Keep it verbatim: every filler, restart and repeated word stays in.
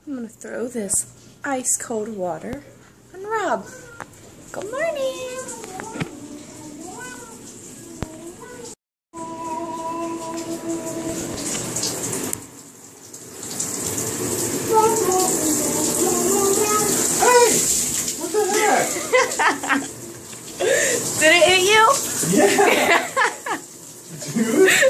I'm going to throw this ice cold water on Rob. Good morning. Hey! What the heck? Did it hit you? Yeah! Dude!